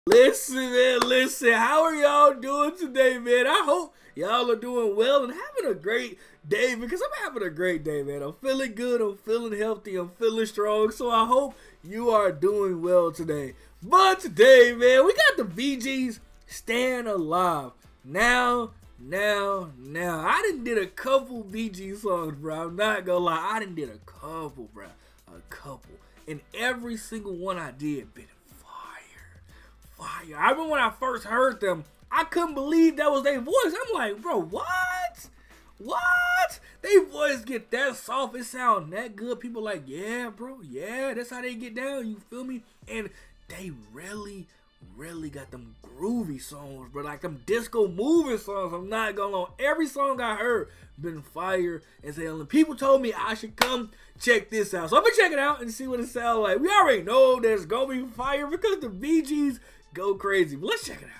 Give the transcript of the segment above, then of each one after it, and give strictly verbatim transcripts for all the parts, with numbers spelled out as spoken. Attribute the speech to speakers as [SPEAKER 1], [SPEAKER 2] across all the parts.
[SPEAKER 1] Listen, man, listen. How are y'all doing today, man? I hope y'all are doing well and having a great day because I'm having a great day, man. I'm feeling good. I'm feeling healthy. I'm feeling strong. So I hope you are doing well today. But today, man, we got the Bee Gees Staying Alive. Now, now, now. I done did a couple Bee Gees songs, bro. I'm not gonna lie. I done did a couple, bro. A couple. And every single one I did been fire. I remember when I first heard them, I couldn't believe that was their voice. I'm like, bro, what? What? They voice get that soft, it sound that good. People like, yeah, bro, yeah, that's how they get down, you feel me? And they really, really got them groovy songs, bro, like them disco moving songs. I'm not gonna lie. Every song I heard been fire. And saying, people told me I should come check this out. So I'm gonna check it out and see what it sounds like. We already know there's gonna be fire because the Bee Gees go crazy. But let's check it out.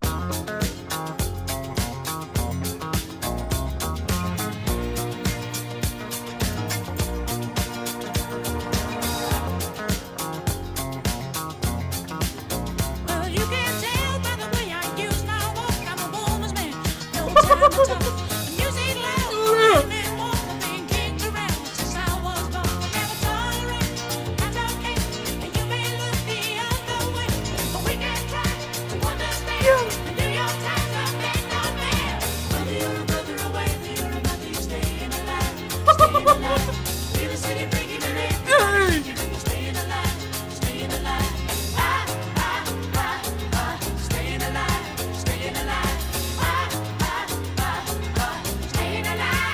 [SPEAKER 2] Well, you can tell by the way I use my walk, I'm a woman's man. No time to talk. Music loud, men walk, being kicked around since I was born. Never tolerate, that's okay. And you may look the other way, but we can try to understand. The New York Times are big on man. Whether you're a brother or whether you're a mother, you're staying alive. Staying alive. Feel the city breaking the leg. You're staying alive. Staying alive. Ah, ah, ah, ah. Staying alive. Staying alive. Ah, ah, ah, ah. Staying alive.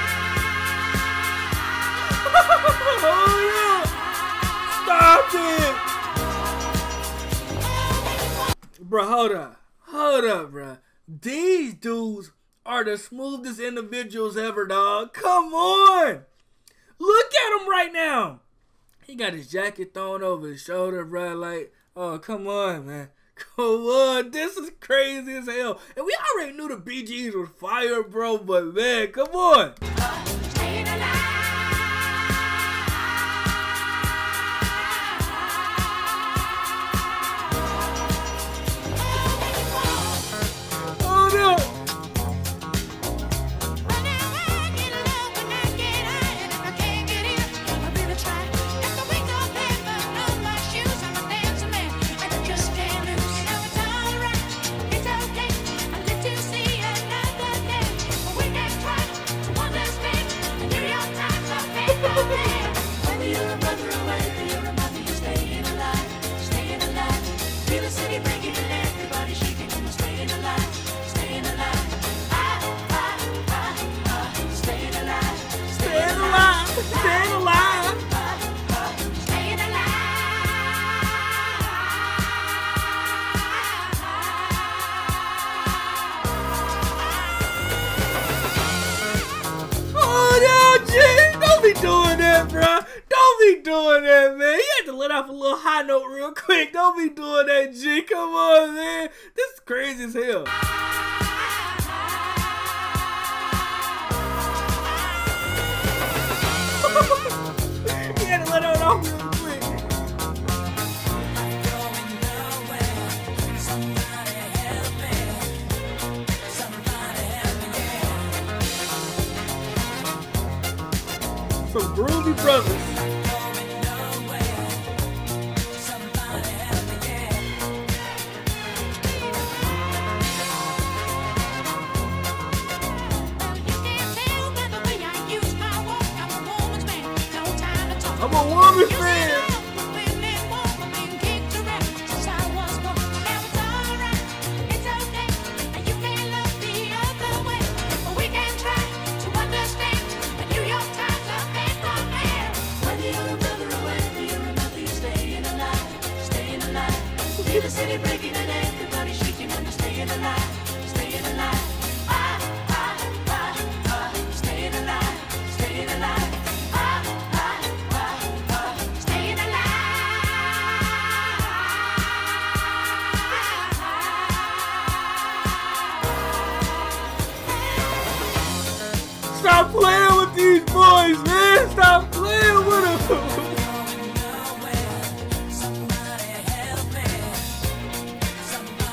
[SPEAKER 1] Oh yeah! Stop it! Bro, hold up. Hold up, bro. These dudes are the smoothest individuals ever, dog. Come on! Look at him right now. He got his jacket thrown over his shoulder, bro. Like, oh, come on, man. Come on. This is crazy as hell. And we already knew the Bee Gees was fire, bro. But, man, come on.
[SPEAKER 2] Staying alive.
[SPEAKER 1] Hold up.
[SPEAKER 2] Run away, get low when I get high, and if I can't get in, I'll really try. Got the wings of heaven on my shoes, I'm a dancing man, and I just can't lose. Now it's alright, it's okay, I live to see another day. But we can try to understand. The New York Times are big on man. Whether you're a brother or whether you're a mother, you're staying alive, staying alive. Feel the city breaking and everybody shaking, and we're staying alive, staying alive. Ah, ah, ah, ah. Staying alive,
[SPEAKER 1] Staying alive. Staying alive.
[SPEAKER 2] staying
[SPEAKER 1] Oh, no, G. Don't be doing that, bro. Don't be doing that, man. You have to let off a little high note real quick. Don't be doing that, G. Come on, man. This is crazy as hell. You had to let it off real quick. Some groovy brothers. I'm a woman's man.
[SPEAKER 2] Feel the city breaking and everybody shaking and you're staying alive, staying alive. Ah, ah, ah, ah. Staying alive, staying alive. Ah, ah, ah, ah. Staying alive.
[SPEAKER 1] Stop playing with these boys, man. Stop playing with them.
[SPEAKER 2] Somebody help me. Somebody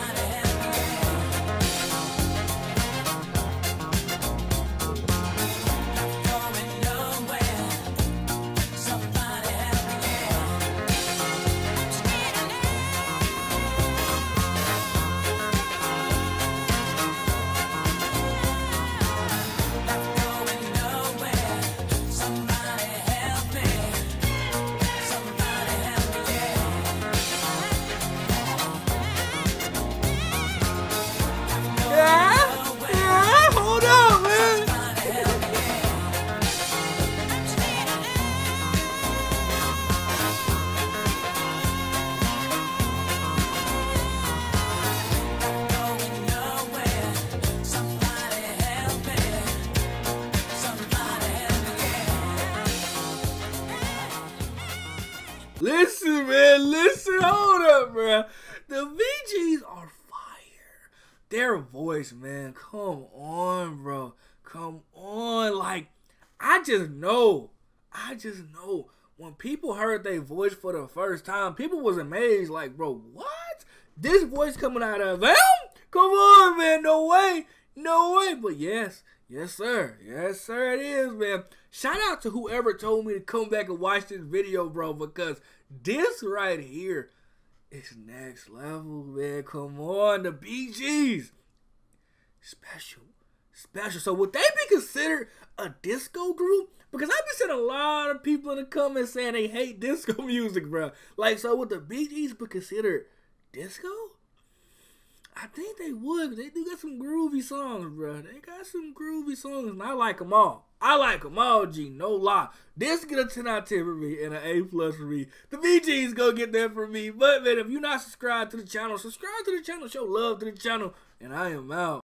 [SPEAKER 1] their voice, man. Come on, bro. Come on. Like, I just know. I just know. When people heard their voice for the first time, people was amazed. Like, bro, what? This voice coming out of them? Come on, man. No way. No way. But yes. Yes, sir. Yes, sir, it is, man. Shout out to whoever told me to come back and watch this video, bro, because this right here is next level, man. Come on, the Bee Gees. Special. Special. So would they be considered a disco group? Because I've been seeing a lot of people in the comments saying they hate disco music, bro. Like, so would the Bee Gees be considered disco? I think they would. They do got some groovy songs, bro. They got some groovy songs, and I like them all. I like them all, G. No lie. This get a ten out of ten for me and an A plus for me. The Bee Gees go get that for me. But, man, if you're not subscribed to the channel, subscribe to the channel. Show love to the channel. And I am out.